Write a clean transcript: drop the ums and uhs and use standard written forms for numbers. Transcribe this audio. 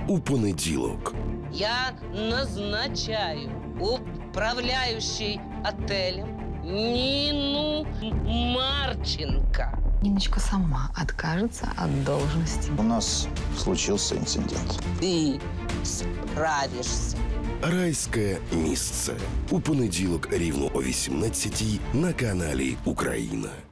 у понеділок. Я назначаю управляющей отелем Нину Марченко. Ниночка сама откажется от должности. У нас случился инцидент. Ты справишься. Райське місце у понеділок рівно о 18-й на каналі Україна.